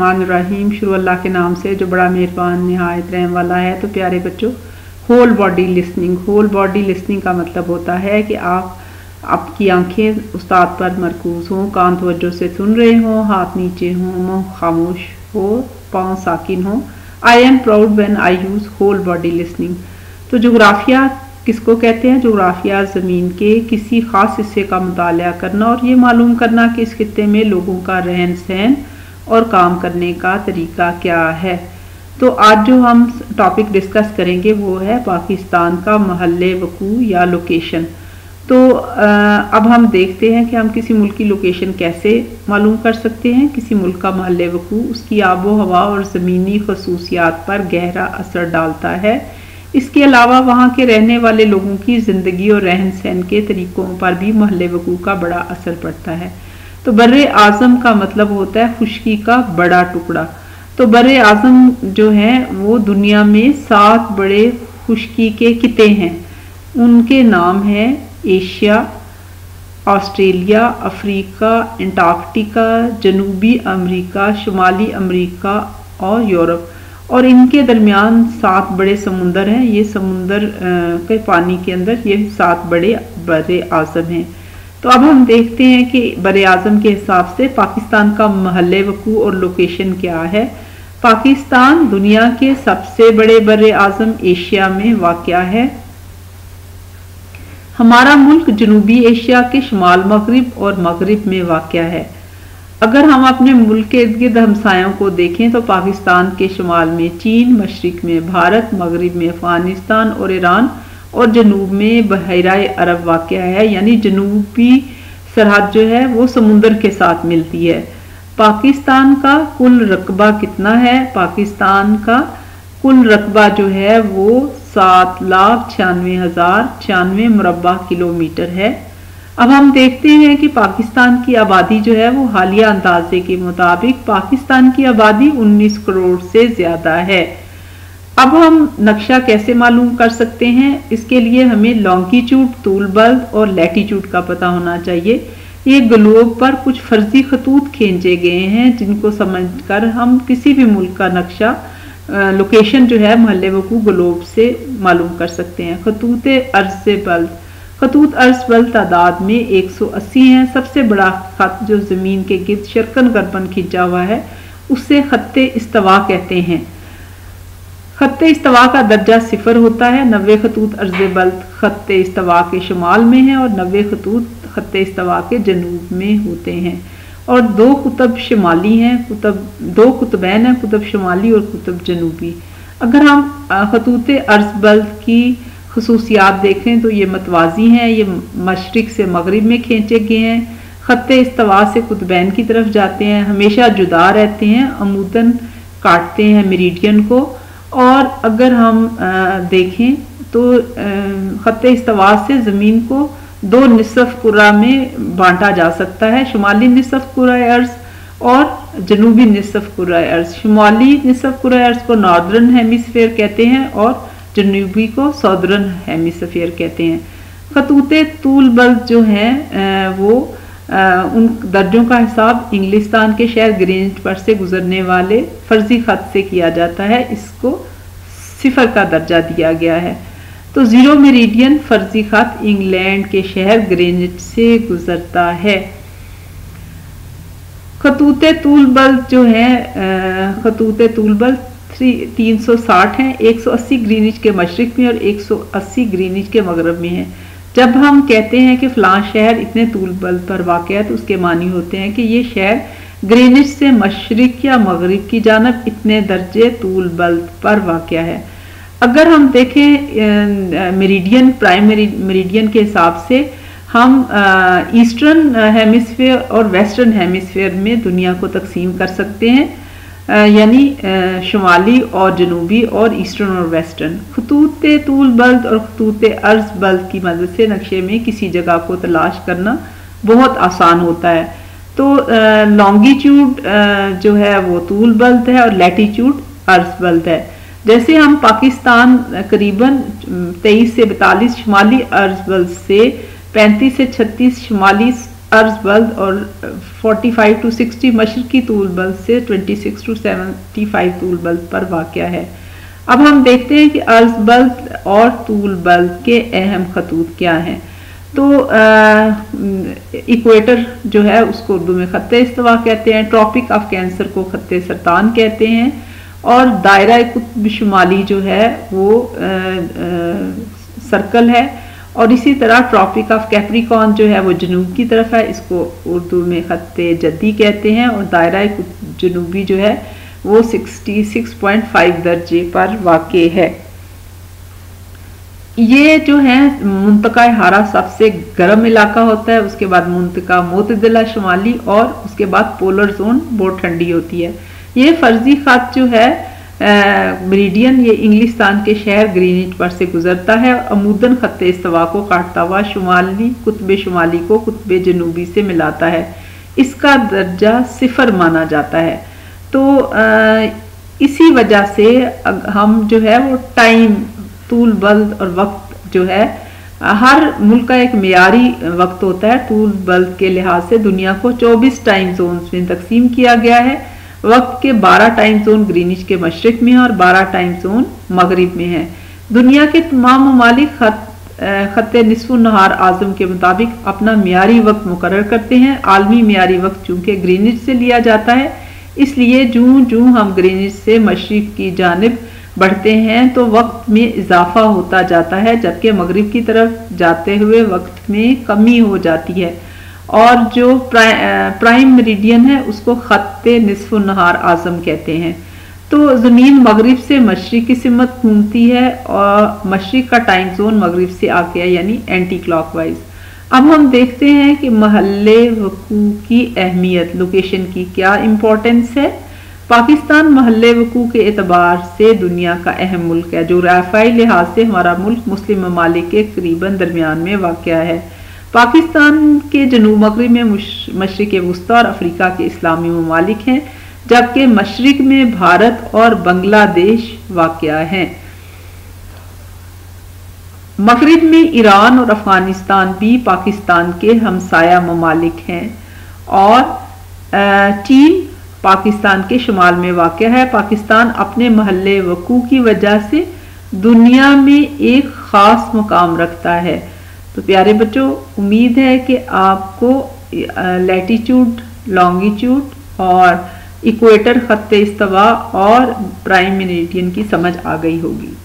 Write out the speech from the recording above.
रहीम शुरू अल्लाह के नाम से जो बड़ा मेहरबान निहायत रहम वाला है। तो प्यारे बच्चों, होल बॉडी लिसनिंग का मतलब होता है कि आपकी आंखें उस्ताद पर मरकूज हों, कान तवज्जो से सुन रहे हों, हाथ नीचे हों, मुंह खामोश हो, पाँव साकिन हो। I am proud when I use whole body listening. तो जोग्राफिया किसको कहते हैं? जोग्राफिया ज़मीन के किसी ख़ास हिस्से का मुताला करना और ये मालूम करना कि इस खित्ते में लोगों का रहन सहन और काम करने का तरीका क्या है। तो आज जो हम टॉपिक डिस्कस करेंगे वो है पाकिस्तान का महल्ले वकू या लोकेशन। तो अब हम देखते हैं कि हम किसी मुल्क की लोकेशन कैसे मालूम कर सकते हैं। किसी मुल्क का महल्ले वकू उसकी आबो हवा और ज़मीनी खसूसियात पर गहरा असर डालता है। इसके अलावा वहाँ के रहने वाले लोगों की ज़िंदगी और रहन सहन के तरीक़ों पर भी महल्ले वकू का बड़ा असर पड़ता है। तो बर्रे आज़म का मतलब होता है खुशकी का बड़ा टुकड़ा। तो बर्रे आज़म जो है वो दुनिया में 7 बड़े खुशकी के खित्ते हैं। उनके नाम हैं एशिया, ऑस्ट्रेलिया, अफ्रीका, अंटार्कटिका, जनूबी अमेरिका, शुमाली अमेरिका और यूरोप। और इनके दरमियान 7 बड़े समुंदर हैं। ये समुंदर के पानी के अंदर ये 7 बड़े बर्रे आज़म हैं। तो अब हम देखते हैं कि बर्रे आज़म के हिसाब से पाकिस्तान का महल्ले वकू और लोकेशन क्या है। पाकिस्तान दुनिया के सबसे बड़े बर्रे आज़म एशिया में वाक़या है। हमारा मुल्क जनूबी एशिया के शुमाल मगरिब और मगरिब में वाक़या है। अगर हम अपने मुल्क के इर्द गिर्द हमसायों को देखें तो पाकिस्तान के शुमाल में चीन, मशरिक में भारत, मगरिब में अफगानिस्तान और ईरान और जनूब में बहराए अरब वाक़या है। यानी जनूबी सरहद जो है वो समुंदर के साथ मिलती है। पाकिस्तान का कुल रकबा कितना है? पाकिस्तान का कुल रकबा जो है वो 7,96,096 मुरब्बा किलोमीटर है। अब हम देखते हैं कि पाकिस्तान की आबादी जो है वो हालिया अंदाजे के मुताबिक पाकिस्तान की आबादी 19 करोड़ से ज़्यादा है। अब हम नक्शा कैसे मालूम कर सकते हैं? इसके लिए हमें लॉन्गिट्यूड, तूल बल्द और लैटीट्यूड का पता होना चाहिए। ये ग्लोब पर कुछ फर्जी खतूत खींचे गए हैं जिनको समझकर हम किसी भी मुल्क का नक्शा लोकेशन जो है महल्ले वकू ग्लोब से मालूम कर सकते हैं। खतूत अर्ज़ बल्द, खतूत अर्ज़ बल्द तादाद में 180 हैं। सबसे बड़ा खत जो ज़मीन के गिर्द शर्कन गर्बन खींचा हुआ है उससे खत्ते इस्तवा कहते हैं। खत्ते इस्तवा का दर्जा 0 होता है। 90 खतूत अर्ज़ बल्द खत्ते इस्तवा के शुमाल में हैं और 90 खतूत खत्ते इस्तवा के जनूब में होते हैं। और 2 कुतब शुमाली हैं, 2 कुतबैन हैं, कुतब शुमाली और कुतब जनूबी। अगर हम खतूत अर्ज़ बल्द की खसूसियात देखें तो ये मतवाज़ी हैं। ये मशरिक से मगरिब में खींचे गए हैं। खत्ते इस्तवा से कुतबैन की तरफ जाते हैं, हमेशा जुदा रहते हैं, अमूदन काटते हैं मेरिडियन को। और अगर हम देखें तो खत्ते इस्तवा से ज़मीन को 2 निसफ कुरा में बांटा जा सकता है, शुमाली निसफ कुरा अर्ज़ और जनूबी निसफ कुरा अर्ज़। शुमाली निसफ कुरा अर्ज़ को नॉर्दर्न हेमिस्फीयर कहते हैं और जनूबी को सौदर्न हेमिस्फीयर कहते हैं। खतूते तूल बल्द जो हैं वो उन दर्जों का हिसाब इंग्लिस्तान के शहर ग्रेनिच पर से गुजरने वाले फर्जी खत से किया जाता है। इसको 0 का दर्जा दिया गया है। तो 0 मेरिडियन फर्जी खत इंग्लैंड के शहर ग्रेनिच से गुजरता है। खतूते तूल बल्द जो है खतूते तूल बल्द 360 हैं। 180 ग्रीनिच के मशरिक में और 180 ग्रीनिच के मगरब में है। जब हम कहते हैं कि फ़लाँ शहर इतने तूल बल्द पर वाक़या है तो उसके मानी होते हैं कि ये शहर ग्रीनिच से मशरिक या मगरिब की जानब इतने दर्जे तूल बल्द पर वाक़या है। अगर हम देखें मेरिडियन, प्राइम मेरिडियन के हिसाब से हम ईस्टर्न हेमिस्फीयर और वेस्टर्न हेमिस्फीयर में दुनिया को तकसीम कर सकते हैं। यानी शुमाली और जनूबी और ईस्टर्न और वेस्टर्न। खतूत तूल बल्द और खतूत अर्ज़ बल्द की मदद से नक्शे में किसी जगह को तलाश करना बहुत आसान होता है। तो लॉन्गिट्यूड जो है वो तूल बल्द है और लैटीट्यूड अर्ज़ बल्द है। जैसे हम पाकिस्तान करीबन 23 से 42 शुमाली अर्ज़ बल्द से 35 से 36 शुमाली عرض بلد اور 45 to 60 مشرقی طول بلد سے 26 to 75 طول بلد پر واقع ہے۔ اب ہم دیکھتے ہیں کہ عرض بلد اور طول بلد کے اہم خطوط کیا ہیں۔ تو ایکویٹر جو ہے اس کو اردو میں خط استوا کہتے ہیں، ٹراپک آف کینسر کو خط سرطان کہتے ہیں، اور دائرہ قطب شمالی جو ہے وہ سرکل ہے، اور اسی طرح ٹراپک آف کیپریکارن جو ہے وہ جنوب کی طرف ہے، اس کو اردو میں خط جدی کہتے ہیں، اور دائرہ جنوبی جو ہے وہ 66.5 درجے پر واقع ہے۔ یہ جو ہے منطقہ حارہ سب سے گرم علاقہ ہوتا ہے، اس کے بعد منطقہ معتدلہ شمالی، اور اس کے بعد پولر زون بہت ٹھنڈی ہوتی ہے۔ یہ فرضی خط جو ہے مریڈین، یہ انگلستان کے شہر گرینوچ پر سے گزرتا ہے، اور عموداً خط استوا کو کاٹتا ہوا شمالی قطب شمالی کو قطب جنوبی سے ملاتا ہے۔ اس کا درجہ 0 مانا جاتا ہے۔ تو اسی وجہ سے ہم جو ہے وہ ٹائم، طول بلد اور وقت جو ہے، ہر ملک کا ایک معیاری وقت ہوتا ہے۔ طول بلد کے لحاظ سے دنیا کو 24 ٹائم زونز میں تقسیم کیا گیا ہے۔ وقت کے 12 ٹائم زون گرینوچ کے مشرق میں ہیں اور 12 ٹائم زون مغرب میں ہیں۔ دنیا کے تمام ممالک خط نصف النہار اعظم کے مطابق اپنا معیاری وقت مقرر کرتے ہیں۔ عالمی معیاری وقت چونکہ گرینوچ سے لیا جاتا ہے، اس لیے جوں ہم گرینوچ سے مشرق کی جانب بڑھتے ہیں تو وقت میں اضافہ ہوتا جاتا ہے، جبکہ مغرب کی طرف جاتے ہوئے وقت میں کمی ہو جاتی ہے، اور جو پرائم میریڈین ہے اس کو خط نصف النہار اعظم کہتے ہیں۔ تو زمین مغرب سے مشرق کی سمت گھومتی ہے، اور مشرق کا ٹائم زون مغرب سے آگے ہے، یعنی اینٹی کلاک وائز۔ اب ہم دیکھتے ہیں کہ محل وقوع کی اہمیت، لوکیشن کی کیا امپورٹنس ہے۔ پاکستان محل وقوع کے اعتبار سے دنیا کا اہم ملک ہے۔ جغرافیائی لحاظ سے ہمارا ملک مسلم ممالک کے قریباً درمیان میں واقع ہے۔ پاکستان کے جنوب مغرب میں مشرق وسطی اور افریقہ کے اسلامی ممالک ہیں، جبکہ مشرق میں بھارت اور بنگلہ دیش واقع ہیں۔ مغرب میں ایران اور افغانستان بھی پاکستان کے ہمسایہ ممالک ہیں، اور چین پاکستان کے شمال میں واقع ہے۔ پاکستان اپنے محل وقوع کی وجہ سے دنیا میں ایک خاص مقام رکھتا ہے۔ تو پیارے بچوں، امید ہے کہ آپ کو لیٹیچیوڈ، لانگیچیوڈ اور ایکویٹر خط استوا اور پرائم میریڈین کی سمجھ آ گئی ہوگی۔